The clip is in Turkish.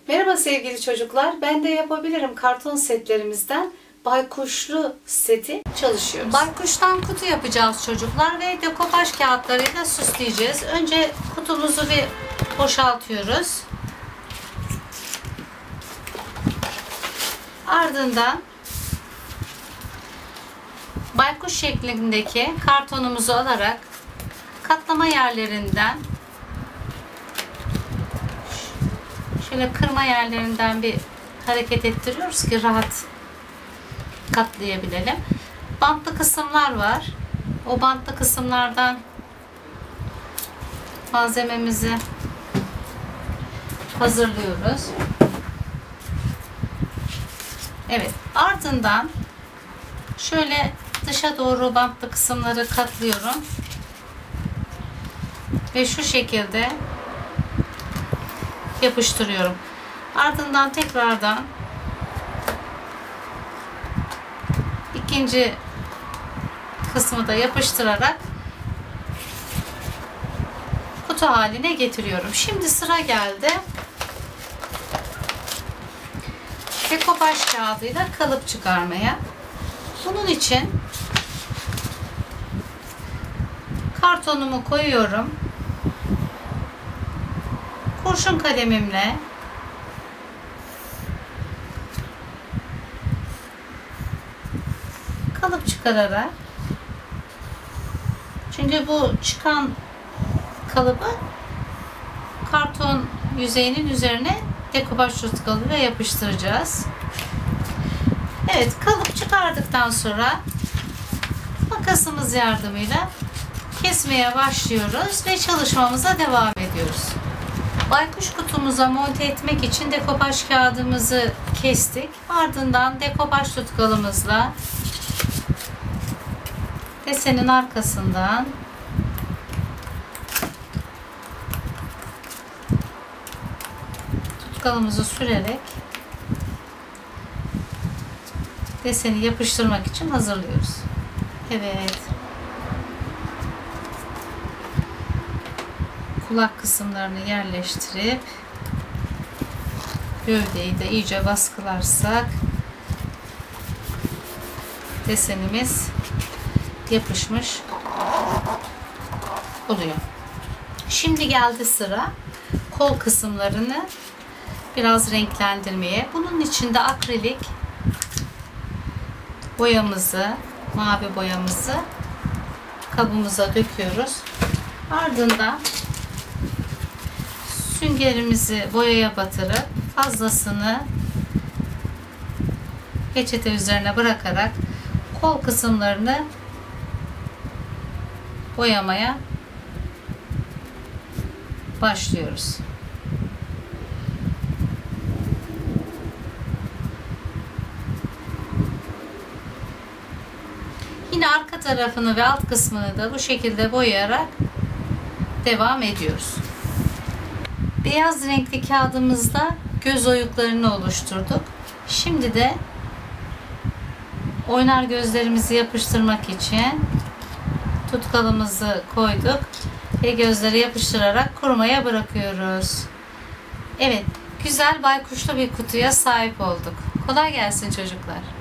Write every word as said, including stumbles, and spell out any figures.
Merhaba sevgili çocuklar. Ben de yapabilirim karton setlerimizden baykuşlu seti çalışıyoruz. Baykuştan kutu yapacağız çocuklar ve dekopaj kağıtlarıyla süsleyeceğiz. Önce kutumuzu bir boşaltıyoruz. Ardından baykuş şeklindeki kartonumuzu alarak katlama yerlerinden şöyle kırma yerlerinden bir hareket ettiriyoruz ki rahat katlayabilelim. Bantlı kısımlar var. O bantlı kısımlardan malzememizi hazırlıyoruz. Evet. Ardından şöyle dışa doğru bantlı kısımları katlıyorum. Ve şu şekilde yapıştırıyorum. Ardından tekrardan ikinci kısmı da yapıştırarak kutu haline getiriyorum. Şimdi sıra geldi dekopaj kağıdıyla kalıp çıkarmaya. Bunun için kartonumu koyuyorum. Kurşun kalemimle kalıp çıkararak, çünkü bu çıkan kalıbı karton yüzeyinin üzerine dekopaj tutkallıyla yapıştıracağız. Evet, kalıp çıkardıktan sonra makasımız yardımıyla kesmeye başlıyoruz ve çalışmamıza devam ediyoruz. Baykuş kutumuza monte etmek için dekopaj kağıdımızı kestik. Ardından dekopaj tutkalımızla desenin arkasından tutkalımızı sürerek deseni yapıştırmak için hazırlıyoruz. Evet. Kulak kısımlarını yerleştirip gövdeyi de iyice baskılarsak desenimiz yapışmış oluyor. Şimdi geldi sıra kol kısımlarını biraz renklendirmeye. Bunun için de akrilik boyamızı, mavi boyamızı kabımıza döküyoruz. Ardından süngerimizi boyaya batırıp fazlasını peçete üzerine bırakarak kol kısımlarını boyamaya başlıyoruz. Yine arka tarafını ve alt kısmını da bu şekilde boyayarak devam ediyoruz. Beyaz renkli kağıdımızda göz oyuklarını oluşturduk. Şimdi de oynar gözlerimizi yapıştırmak için tutkalımızı koyduk ve gözleri yapıştırarak kurumaya bırakıyoruz. Evet, güzel baykuşlu bir kutuya sahip olduk. Kolay gelsin çocuklar.